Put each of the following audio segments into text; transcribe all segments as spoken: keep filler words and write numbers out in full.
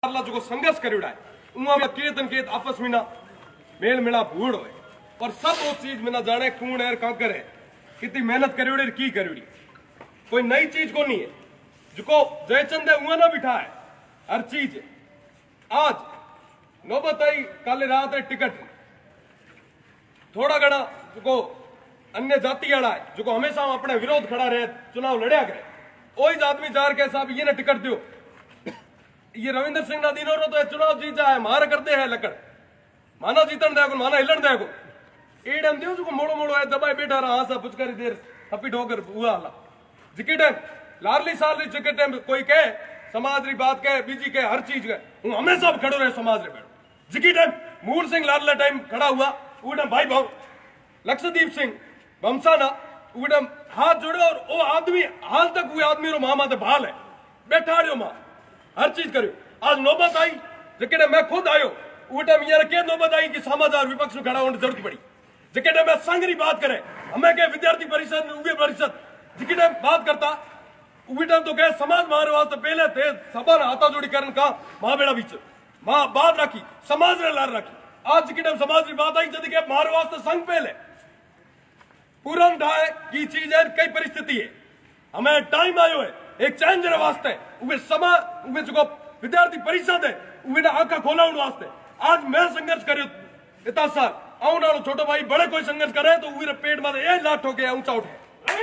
जो संघर्ष करियोड़ा है उमा में केत न केत आपस में ना मेल मिला भूड़ होए और सब वो चीज में ना जाने कौन है काकर है कितनी मेहनत करियोड़ी की करियोड़ी कोई नई चीज को नहीं है जो जयचंद है उमा ना बिठा है हर चीज है। आज नौबत आई कल रात है टिकट थोड़ा घना जो अन्य जाति वाला है जो हमेशा अपने विरोध खड़ा रहे चुनाव लड़िया करे वही आदमी जार के साहब ये ना टिकट दो ये रविंद्र सिंह ना दिनों तो चुनाव जीत जाए मार करते हैं लकड़ माना जीतन देखो माना हिलन देखो एडम दियो जो मोड़ो मोड़ो है दबाए बैठा रहा हाँ सा पुचकारी देर हपी ठोकर हुआ हाला जिकी टाइम लारली सारली जिकी टाइम कोई कहे समाज री बात कहे बीजी कहे हर चीज कहे हूं हमेशा खड़ो रहे समाज रे बैठो जिकी टाइम मूल सिंह लाडला टाइम खड़ा हुआ उडम भाई भाव लक्षदीप सिंह बमसाना उडम हाथ जोड़े और वो आदमी हाल तक हुए आदमी रो मामा ते भाल है बैठा रहो मां हर चीज करियो आज नौबत आई जिके मैं खुद आयो उटे यार के नौबत आई कि समाचार विपक्ष में खड़ा होने जरूरत पड़ी जिके मैं संघ री बात करे हमें के विद्यार्थी परिषद उगे परिषद जिके बात करता उटे तो कहे समाज मारे वास्ते पहले थे सभा ने हाथा जोड़ी करन का मां बेड़ा बीच मां बात रखी समाज ने लार रखी आज जिके समाज की बात आई जदी के मारे वास्ते संघ पहले पूरन ढाए की चीज है कई परिस्थिति है हमें टाइम आयो है एक चेंज वास्ते उवे समा उवे जो विद्यार्थी परिषद है उवे आंखा खोलाउन वास्ते आज मैं संघर्ष करियो इतना साल आउ नालो छोटो भाई बड़े कोई संघर्ष करे तो उवे पेट में ए लाठ ठोके ऊंचा उठे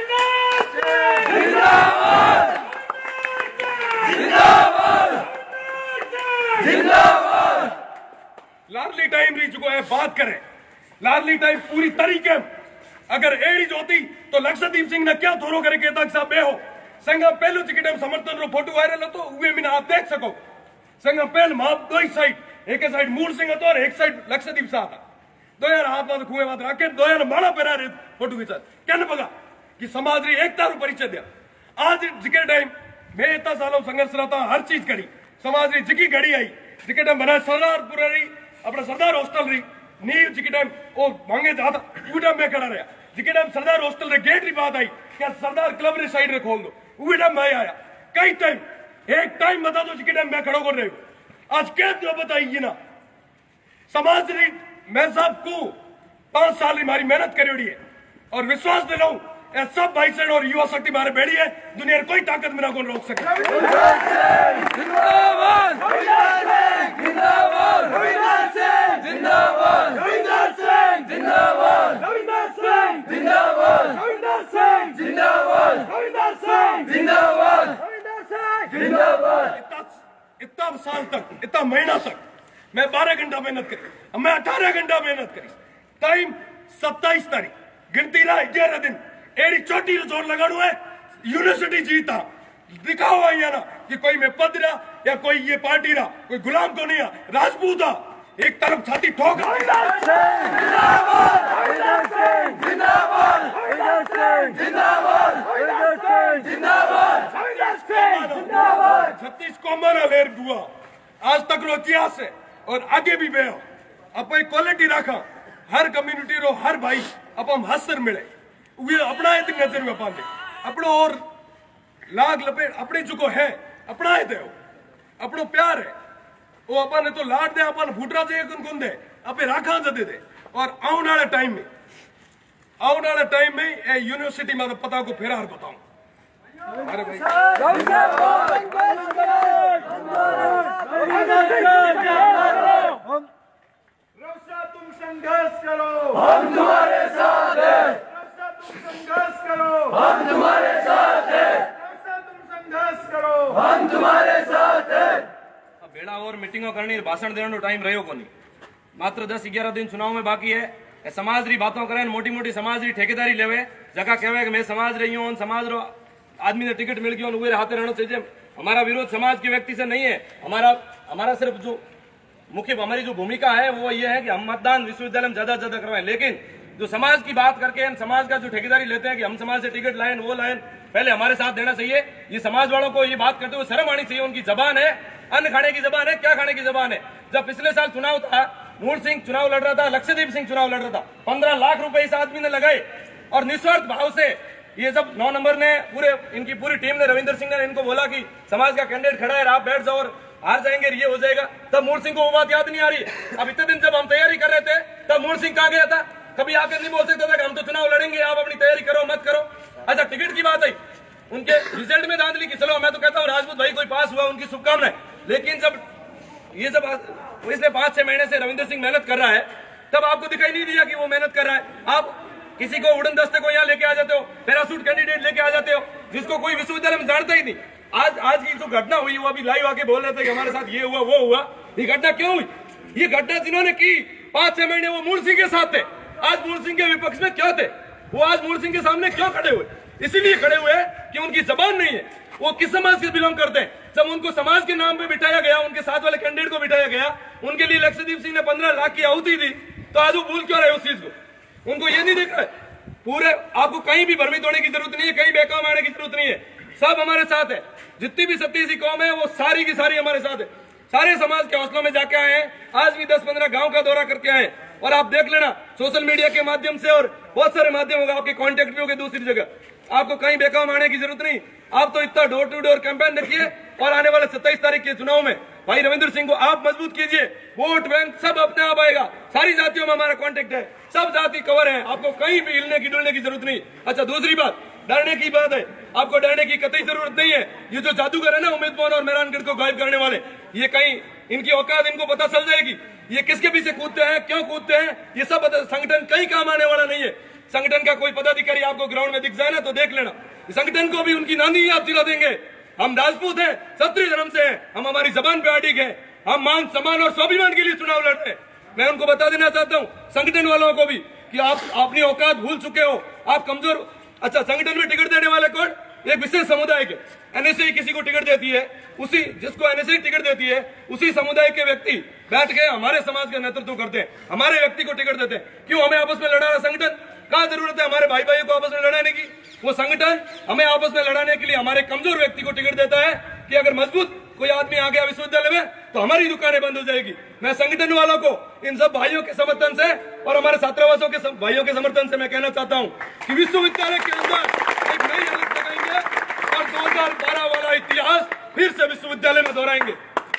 जिंदाबाद जिंदाबाद जिंदाबाद लाडली टाइम री जो है बात करे लाडली टाइम पूरी तरीके अगर एड़ी जोती तो लक्षदीप सिंह ने क्या थोरो करे के तक साहब हो संगम पहलू टिकट समर्थन रो फोटो वायरल तो उवे में आप देख सको संगम पहल मां दो ही साइड एक साइड मूल सिंह तो और एक साइड लक्षदीप साहब दो यार हाथ में खुए बात रखे दो यार माला पहरा रहे फोटो के साथ क्या पगा कि समाज री एकता रो परिचय दिया आज जिके टाइम मैं इतना सालों संघर्ष रहता हर चीज करी समाज री जिकी घड़ी आई जिके टाइम बना सरदारपुर री अपना सरदार हॉस्टल री नींव जिके टाइम वो मांगे जाता उड़ा में खड़ा रहा जिके टाइम सरदार हॉस्टल रे गेट री बात आई क्या सरदार क्लब रे साइड रे खोल दो उवे टाइम मैं आया कई टाइम एक टाइम बता दो जिके टाइम मैं खड़ो कर रहे हूं आज क्या तो बताइए ना समाज री मैं साहब को पांच साल री मारी मेहनत करी है और विश्वास दिलाऊं ये सब भाई सेन और युवा शक्ति मारे बैठी है दुनिया कोई ताकत मेरा कौन रोक सके जिंदाबाद जिंदाबाद जिंदाबाद जिंदाबाद जिंदाबाद जिंदाबाद जिंदाबाद जिंदाबाद इतना साल तक इतना महीना तक मैं बारह घंटा मेहनत करी मैं अठारह घंटा मेहनत करी टाइम सत्ताईस तारीख गिनती रहा ग्यारह दिन एड़ी चोटी जोर लगाड़ू है यूनिवर्सिटी जीता दिखाओ है ना कि कोई मैं पद रहा या कोई ये पार्टी रहा कोई गुलाम को नहीं राजपूत एक तरफ छाती ठोक छत्तीस कौमाना लेर गुआ आज तक रो इतिहास है और आगे भी बे अब क्वालिटी रखा हर कम्युनिटी रो हर भाई अब हम हसर मिले वे अपना नजर में पाते अपनो और लाग लपेट अपने जो है अपना है अपनो प्यार है वो अपन तो लाड दे अपन फूटरा दे कौन दे अपे राखा जदे दे और आने वाले टाइम में आने वाले टाइम में ए यूनिवर्सिटी में पता को फिर बताऊं अरे भाई तुम संघर्ष करो हम तुम्हारे साथ हैं संघर्ष करो हम तुम्हारे साथ हैं तुम संघर्ष करो हम तुम्हारे साथ हैं बेड़ा और मीटिंगों करनी भाषण देने टाइम रहो को नहीं मात्र दस ग्यारह दिन चुनाव में बाकी है समाज री बातों करें मोटी मोटी समाज री ठेकेदारी लेवे जगह कहवे कि मैं समाज रही हूं समाज रो आदमी ने टिकट मिल गया उन्हें हाथे रहना चाहिए हमारा विरोध समाज के व्यक्ति से नहीं है हमारा हमारा सिर्फ जो मुख्य हमारी जो भूमिका है वो ये है कि हम मतदान विश्वविद्यालय में ज्यादा ज्यादा करवाएं लेकिन जो समाज की बात करके हम समाज का जो ठेकेदारी लेते हैं कि हम समाज से टिकट लाएं वो लाएं पहले हमारे साथ देना चाहिए ये समाज वालों को ये बात करते हुए शर्म आनी चाहिए उनकी जबान है अन्न खाने की जबान है क्या खाने की जबान है जब पिछले साल चुनाव था मूल सिंह चुनाव लड़ रहा था लक्षदीप सिंह चुनाव लड़ रहा था पंद्रह लाख रुपए इस आदमी ने लगाए और निस्वार्थ भाव से ये जब नौ नंबर ने पूरे इनकी पूरी टीम ने रविंद्र सिंह ने इनको बोला कि समाज का कैंडिडेट खड़ा है आप बैठ जाओ और हार जाएंगे ये हो जाएगा। तब मूल सिंह को वो बात याद नहीं आ रही। अब इतने दिन जब हम तैयारी कर रहे थे तब मूल सिंह कहाँ गया था? कभी आकर नहीं बोल सकता था कि हम तो चुनाव लड़ेंगे, आप अपनी तैयारी करो मत करो। अच्छा टिकट की बात आई, उनके रिजल्ट में धांधली की, चलो मैं तो कहता हूँ राजपूत भाई कोई पास हुआ उनकी शुभकामनाएं, लेकिन जब ये जब पिछले पांच छह महीने से रविंद्र सिंह मेहनत कर रहा है तब आपको दिखाई नहीं दिया कि वो मेहनत कर रहा है। आप किसी को उड़न दस्ते को यहाँ लेके आ जाते हो, पैरासूट कैंडिडेट लेके आ जाते हो जिसको कोई विश्वविद्यालय में जानता ही नहीं। आज आज की जो घटना हुई वो अभी लाइव आके बोल रहे थे कि हमारे साथ ये हुआ वो हुआ। ये घटना क्यों हुई? ये घटना जिन्होंने की पांच छह महीने वो मूल सिंह के साथ थे, आज मूल सिंह के विपक्ष में क्यों थे? वो आज मूल सिंह के सामने क्यों खड़े हुए? इसीलिए खड़े हुए कि उनकी जबान नहीं है। वो किस समाज से बिलोंग करते हैं? जब उनको समाज के नाम पे बिठाया गया, उनके साथ वाले कैंडिडेट को बिठाया गया, उनके लिए लक्षदीप सिंह ने पंद्रह लाख की आहुति दी, तो आज वो भूल क्यों रहे उस चीज को? उनको ये नहीं दिख रहा है? पूरे आपको कहीं भी भ्रमित होने की जरूरत नहीं है, कहीं बेकाम आने की जरूरत नहीं है। सब हमारे साथ है, जितनी भी सत्तीसी कौम है वो सारी की सारी हमारे साथ है। सारे समाज के हौसलों में जाके आए हैं। आज भी दस पंद्रह गांव का दौरा करके आए और आप देख लेना सोशल मीडिया के माध्यम से और बहुत सारे माध्यम होगा, आपके कॉन्टेक्ट भी होंगे दूसरी जगह। आपको कहीं बेकाम आने की जरूरत नहीं। आप तो इतना डोर टू डोर कैंपेन रखिए और आने वाले सत्ताईस तारीख के चुनाव में भाई रविंद्र सिंह को आप मजबूत कीजिए। वोट बैंक सब अपने आप आएगा। सारी जातियों में हमारा कॉन्टेक्ट है, सब जाति कवर है, आपको कहीं भी हिलने की डुलने की जरूरत नहीं। अच्छा दूसरी बात, डरने की बात है, आपको डरने की कतई जरूरत नहीं है। ये जो जादूगर है ना उम्मीद मोहन और मेहरानगढ़ को गायब करने वाले, ये कहीं इनकी औकात इनको पता चल जाएगी। ये किसके पीछे कूदते हैं, क्यों कूदते हैं, ये सब संगठन कहीं काम आने वाला नहीं है। संगठन का कोई पदाधिकारी आपको ग्राउंड में दिख जाए ना तो देख लेना, संगठन को भी उनकी नानी याद दिला देंगे। हम राजपूत हैं, क्षत्रिय धर्म से हैं, हम हमारी जबान पे अडिग हैं, हम मान सम्मान और स्वाभिमान के लिए चुनाव लड़ रहे हैं। मैं उनको बता देना चाहता हूँ संगठन वालों को भी कि आप अपनी औकात भूल चुके हो, आप कमजोर। अच्छा संगठन में टिकट देने वाले कौन? एक विशेष समुदाय के एनएसए किसी को टिकट देती है, उसी जिसको एनएसए टिकट देती है उसी समुदाय के व्यक्ति बैठ के हमारे समाज का नेतृत्व करते हैं, हमारे व्यक्ति को टिकट देते हैं। क्यों हमें आपस में लड़ाना? संगठन कहाँ जरूरत है हमारे भाई भाइयों को आपस में लड़ाने की? वो संगठन हमें आपस में लड़ाने के लिए हमारे कमजोर व्यक्ति को टिकट देता है कि अगर मजबूत कोई आदमी आ गया विश्वविद्यालय में तो हमारी दुकानें बंद हो जाएगी। मैं संगठन वालों को इन सब भाइयों के समर्थन से और हमारे छात्रावासों के भाइयों के समर्थन से मैं कहना चाहता हूँ कि विश्वविद्यालय के अंदर एक नई अलग लगाएंगे और दो हजार बारह वाला इतिहास फिर से विश्वविद्यालय में दोहराएंगे।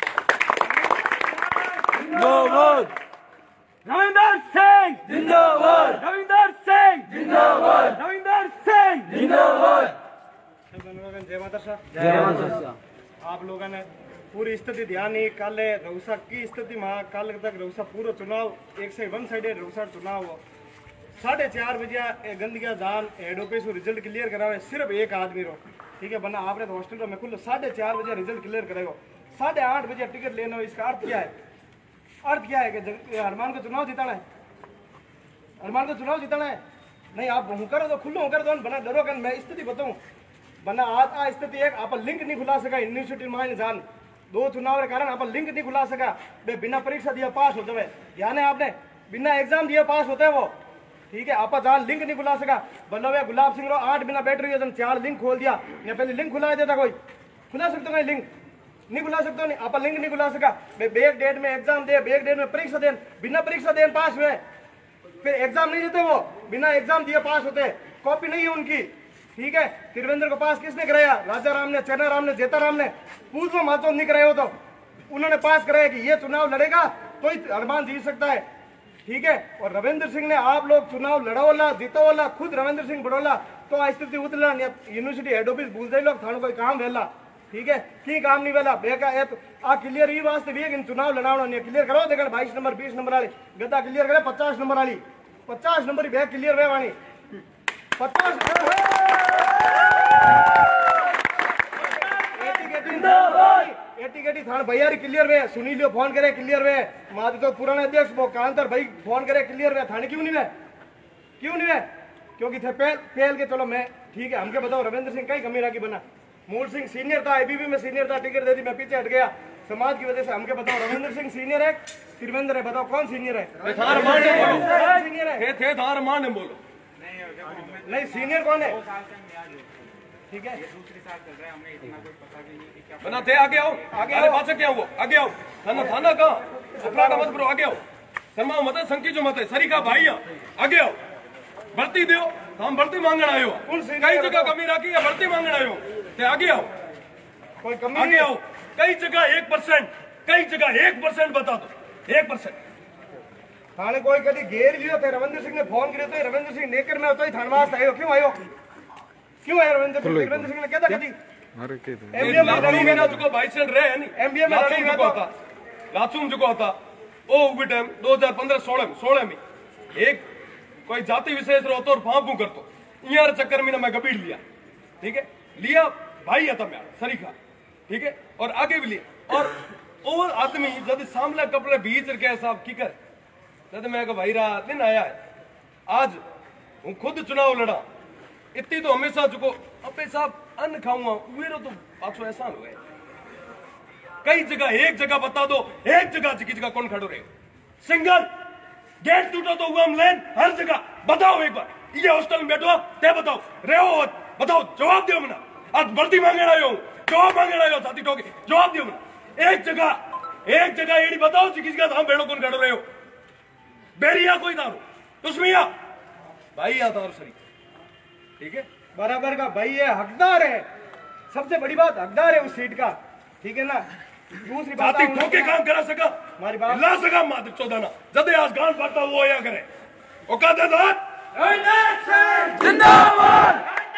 रविंदर सिंह जिंदाबाद, रविंदर सिंह जिंदाबाद, रविंदर सिंह जिंदाबाद। जय माता सा, जय माता सा। आप लोगों ने पूरी स्थिति ध्यान नहीं, कल रउसा की स्थिति में कल तक रउसा पूरा चुनाव एक से वन साइड रउसा चुनाव हो। साढ़े चार बजे गंदगिया जान हेड ऑफिस रिजल्ट क्लियर करावे सिर्फ एक आदमी रो, ठीक है, वरना आपने तो हॉस्टल में खुद साढ़े चार बजे रिजल्ट क्लियर कराओ, साढ़े आठ बजे टिकट लेना हो। इसका अर्थ क्या है? अर्थ क्या है कि हनुमान को चुनाव जिताना है, हनुमान को चुनाव जिताना है। नहीं आप करो तो खुल्लो कर दो, बना डरो कर। मैं स्थिति बताऊं, बना आज आ स्थिति एक आप लिंक नहीं खुला सका यूनिवर्सिटी में जान दो चुनाव के कारण आप लिंक नहीं खुला सका। बे बिना परीक्षा दिया पास होते हुए, ध्यान है आपने, बिना एग्जाम दिया पास होते हैं वो, ठीक है। आप जहाँ लिंक नहीं खुला सका, बल्लभ गुलाब सिंह रो आठ बिना बैटरी चार लिंक खोल दिया, या पहले लिंक खुला देता कोई खुला सकते हो? लिंक नहीं खुला सकते, नहीं आप लिंक नहीं खुला सका। बेग डेट में एग्जाम दे, बेग डेट में परीक्षा दे, बिना परीक्षा दे पास हुए, फिर एग्जाम नहीं देते वो, बिना एग्जाम दिए पास होते, कॉपी नहीं है उनकी, ठीक है। त्रिवेंद्र को पास किसने कराया? राजा राम ने, चैना राम ने, जेता राम ने, पूछो मातो नहीं कराया हो तो उन्होंने पास कराया कि ये चुनाव लड़ेगा तो ही हनुमान जीत सकता है, ठीक है। और रविंद्र सिंह ने आप लोग चुनाव लड़ोला जीतोला, खुद रविंद्र सिंह बड़ोला तो स्थिति उतला यूनिवर्सिटी हेड ऑफिस भूल जाए लोग, थानों कोई काम वेला, ठीक है, की काम नहीं वेला बेका है तो आ क्लियर ही वास्ते भी इन चुनाव लड़ाना नहीं क्लियर करो। देखो बाईस नंबर बीस नंबर वाली गद्दा क्लियर करे, पचास नंबर वाली पचास नंबर बैग क्लियर वे वाणी पचास एटी गेटी थान भैया क्लियर वे, सुनी लियो फोन करे क्लियर वे, माद तो पुराने अध्यक्ष वो कांतर भाई फोन करे क्लियर वे, थाने क्यों नहीं वे, क्यों नहीं वे? क्योंकि थे पहल पहल के चलो मैं ठीक है, हमके बताओ रविंद्र सिंह कई कमी राखी बना, मूल सिंह सीनियर था, एबीपी में सीनियर था, टिकट दे दी, मैं पीछे हट गया समाज की वजह से। हमके बताओ रविंद्र सिंह सीनियर है, त्रिवेंद्र है, बताओ कौन सीनियर है? सीनियर है थे थार मान है बोलो नहीं, सीनियर कौन है? ठीक है बना थे आगे आओ, आगे आओ, पाछे क्या हुआ? आगे आओ, थाना थाना का अपराध मत करो, आगे आओ, शर्मा मत संकी जो मत है सरी का भाई आगे आओ, भर्ती दो, हम भर्ती मांगण आयो, कई जगह कमी राखी है, भर्ती मांगण आयो, ते आगे आओ, कोई कमी आगे आओ, कई जगह एक परसेंट, कई जगह एक परसेंट बता दो, एक परसेंट। थाने कोई कभी घेर लियो थे, रविंद्र सिंह ने फोन करे तो रविंद्र सिंह नेकर में तो ही थानवास आयो, क्यों आयो, क्यों आयो रविंद्र सिंह? रविंद्र सिंह ने कहता कभी एमबीए में लड़ी में जो भाई सेंड रहे नहीं, एमबीए में लड़ी में था लाचुम जो होता ओ उस टाइम दो हजार पंद्रह सोलह में सोलह में एक कोई जाति विशेष रो तो फांपू करतो यार चक्कर में ना मैं गबीड़ लिया, ठीक है, लिया भाई आता मैं सरीखा, ठीक है, और आगे भी लिया। और वो आदमी जब सामने कपड़े बीच रखे साहब की कर जब मैं कहा भाई रहा दिन आया है, आज हूँ खुद चुनाव लड़ा, इतनी तो हमेशा चुको अबे साहब अन्न खाऊंगा मेरा तो पाँच सौ एहसान हुए। कई जगह एक जगह बता दो, एक जगह की जगह कौन खड़ो रहे, सिंगल गेट टूटा तो हुआ हम लैंड हर जगह बताओ, एक बार ये हॉस्टल में बैठो ते बताओ रहो, बताओ जवाब दियो मना, आज भर्ती मांगे आयो जवाब मांगे आयो साथी टोके जवाब दियो मना, एक जगह एक जगह एडी बताओ किसी का हम बैठो कौन खड़ो रहे हो, बेरिया कोई दारू तुस्मिया भाई आता और सरी, ठीक है, बराबर का भाई है, हकदार है, सबसे बड़ी बात हकदार है उस सीट का, ठीक है ना। दूसरी बात ठोके काम करा सका हमारी बात ला सका मात्र चौदाना जदे आज गांव पड़ता वो आया करे औकातदार जिंदाबाद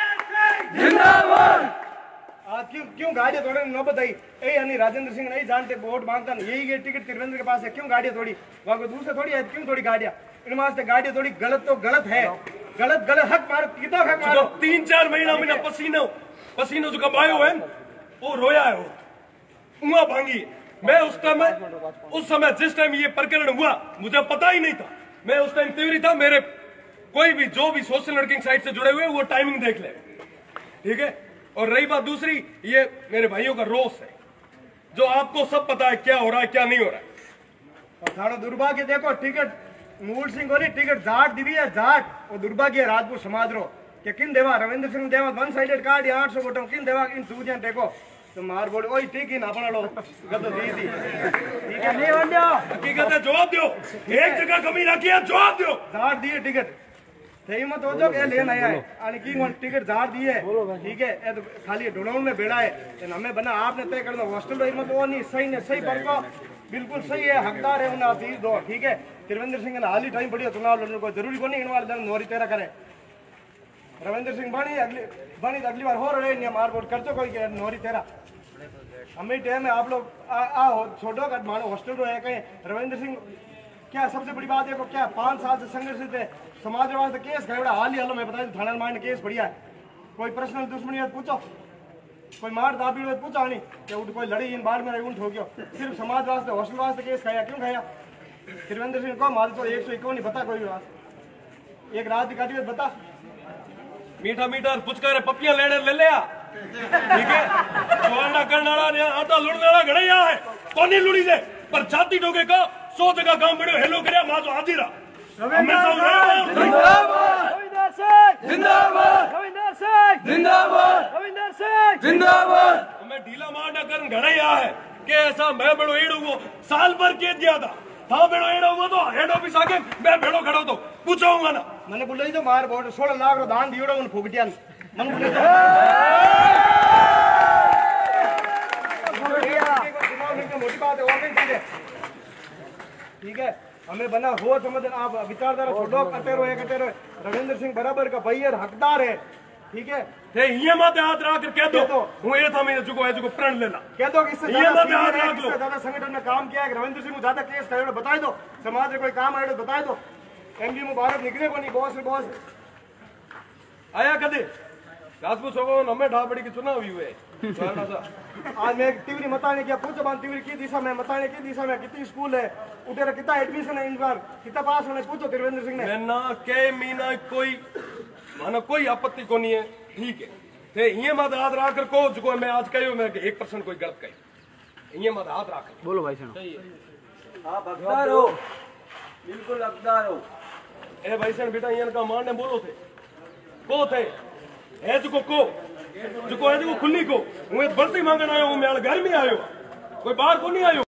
जिंदाबाद। आज क्यों क्यों गाड़ियां तोड़ने न बताई, ए यानी राजेंद्र सिंह नहीं जानते वोट मांगता नहीं, यही ये टिकट त्रिवेंद्र के पास है, क्यों गाड़ियां तोड़ी, वहां को दूसरे थोड़ी है, क्यों थोड़ी गाड़ियां इन वास्ते गाड़ियां थोड़ी, गलत तो गलत है, गलत गलत हक मारो, कितना हक मारो। तीन चार महीना महीना पसीनो पसीनो जो कमायो है वो रोया है, वो उंगा भांगी। मैं उस टाइम उस समय जिस टाइम ये प्रकरण हुआ मुझे पता ही नहीं था, मैं उस टाइम तिवरी था, मेरे कोई भी जो भी सोशल नेटवर्किंग साइट से जुड़े हुए वो टाइमिंग देख ले, ठीक है। और रही बात दूसरी, ये मेरे भाइयों का रोष है, जो आपको सब पता है क्या हो रहा है क्या नहीं हो रहा है। और थाना दुर्भाग्य देखो, टिकट मूल सिंह को नहीं टिकट जाट दिवी है, जाट और दुर्भाग्य राजपूत समाज रो कि किन देवा रविंद्र सिंह देवा वन साइडेड कार्ड आठ सौ वोटों किन देवा इन सूजियां देखो तो मार बोल ओए ठीक ही ना अपना लो गद दी थी, ठीक है नहीं बंदो हकीकत है, जवाब दो, एक जगह कमी रखी है जवाब दो, जाट दिए टिकट सही मत हो जाओ, ये लेना आया है आणि की वन टिकट जाट दिए, ठीक है, ये तो खाली ढूंढाउन में बेड़ा है, हमें बना आपने तय कर दो हॉस्टल हिम्मत वो नहीं सही ने सही पर को बिल्कुल सही है, हकदार है उन्हें आप दो, ठीक है। त्रिवेंद्र सिंह ने हाल ही टाइम पड़ी चुनाव लड़ने को जरूरी को नहीं इन वाले नौरी तेरा करे, रविंद्र सिंह बनी अगली बनी तो अगली बार हो रहे नहीं मार बोट करते कोई नौरी तेरा हमें टाइम है, आप लोग आ छोड़ो का मानो हॉस्टल तो है कहीं रविंद्र सिंह क्या सबसे बड़ी बात है को क्या पांच साल से संघर्षित है, समाज वास्ते केस गए हाल ही हाल में बता थाना मार ने केस बढ़िया है, कोई पर्सनल दुश्मनी है पूछो, कोई मार दाबी हुए पूछा नहीं कि उठ कोई लड़ी इन बाढ़ में रही ठोक्यो, सिर्फ समाज वास्ते हॉस्टल वास्ते केस खाया, क्यों खाया त्रिवेंद्र सिंह को मार तो एक सौ इक्यावन नहीं बता कोई बात एक रात दिखाती हुई बता मीठा मीठा पुचकार पपियां लेने ले लिया, ठीक है, जोड़ना करने वाला ने आटा लुड़ने वाला घड़े यहाँ है, कौन नहीं लुड़ी दे पर छाती ठोके का सौ जगह काम बड़े हेलो करे मां तो हाजिर जिंदाबाद रविंद्र सिंह जिंदाबाद रविंद्र सिंह जिंदाबाद रविंद्र सिंह जिंदाबाद। मैं ढीला मार ना कर घड़े यहाँ है कि ऐसा मैं बड़ो एड़ हुआ साल भर केस दिया था, था बेड़ो एड़ा हुआ तो हेड ऑफिस आके मैं बेड़ो खड़ा तो पूछाऊंगा ना, मैंने बोला ही तो मार बोल सोलह लाख रो दान दियो उन फुगटिया मन बोले तो मोटी बात है और नहीं चीज है, ठीक है, हमें बना हो समझ आप विचारधारा छोड़ो करते रहो करते रहो, रविंद्र सिंह बराबर का भैया हकदार है, ठीक है, ते ये मत हाथ रख कर कह दो हूं ये था मैं जुको है जुको प्रण लेना कह दो कि इससे ये मत हाथ रख लो, ज्यादा संगठन में काम किया है रविंद्र सिंह को ज्यादा केस करे तो बता दो, समाज में कोई काम आए तो बता दो, एमजी मुबारक निकले को नहीं बॉस बॉस आया कदे राजपूत सोगो हमें ढाबड़ी के चुनाव हुए आज मैं टीवी मताने क्या पूछो बान टीवी की दिशा में मताने की दिशा में कितनी स्कूल है उधर कितना एडमिशन है इन बार कितना पास होने पूछो त्रिवेंद्र सिंह ने मैं ना के मीना कोई माना कोई आपत्ति को नहीं है, ठीक है, ते ये मत हाथ रख कर को जो मैं आज कहियो मैं एक परसेंट कोई गलत कही ये मत हाथ रख बोलो भाई सुनो आप हकदार हो बिल्कुल हकदार हो ए भाई सन बेटा ये का मान ने बोलो थे को थे है जो को जो है जो खुली को मैं भर्ती मांगने आयो हूं मैं घर में आयो कोई बाहर को नहीं आयो।